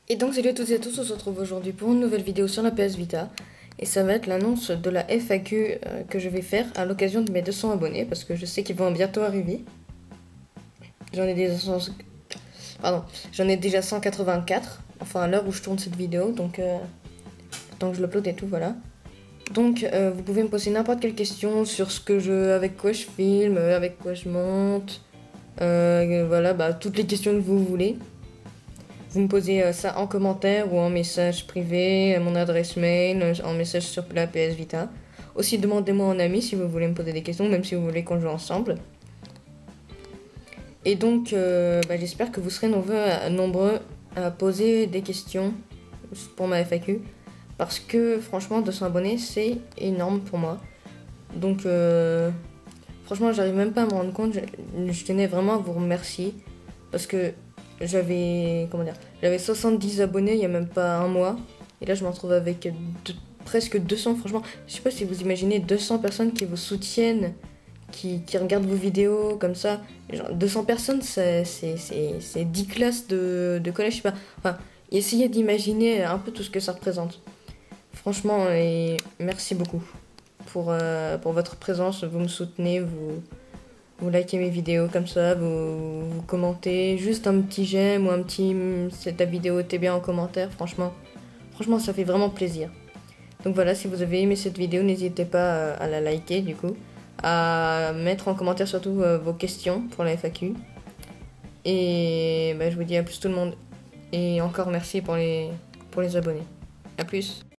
Et donc salut à toutes et à tous, on se retrouve aujourd'hui pour une nouvelle vidéo sur la PS Vita. Et ça va être l'annonce de la FAQ que je vais faire à l'occasion de mes 200 abonnés, parce que je sais qu'ils vont bientôt arriver. J'en ai déjà j'en ai déjà 184, enfin à l'heure où je tourne cette vidéo, donc tant que je l'upload et tout, voilà. Donc vous pouvez me poser n'importe quelle question sur avec quoi je filme, avec quoi je monte, voilà, toutes les questions que vous voulez. Vous me posez ça en commentaire ou en message privé, mon adresse mail, en message sur la PS Vita. Aussi, demandez-moi en ami si vous voulez me poser des questions, même si vous voulez qu'on joue ensemble. Et donc, j'espère que vous serez nombreux à poser des questions pour ma FAQ. Parce que, franchement, 200 abonnés, c'est énorme pour moi. Donc, franchement, j'arrive même pas à me rendre compte. Je tenais vraiment à vous remercier. Parce que j'avais 70 abonnés il y a même pas un mois. Et là, je me retrouve avec presque 200. Franchement, je sais pas si vous imaginez 200 personnes qui vous soutiennent, qui regardent vos vidéos comme ça. Genre, 200 personnes, c'est 10 classes de collège, je sais pas. Enfin, essayez d'imaginer un peu tout ce que ça représente. Franchement, et merci beaucoup pour votre présence. Vous me soutenez, vous likez mes vidéos comme ça, vous commentez, juste un petit j'aime ou un petit ta vidéo était bien en commentaire, franchement ça fait vraiment plaisir. Donc voilà, si vous avez aimé cette vidéo, n'hésitez pas à la liker du coup, à mettre en commentaire surtout vos questions pour la FAQ. Et je vous dis à plus tout le monde. Et encore merci pour les abonnés. À plus.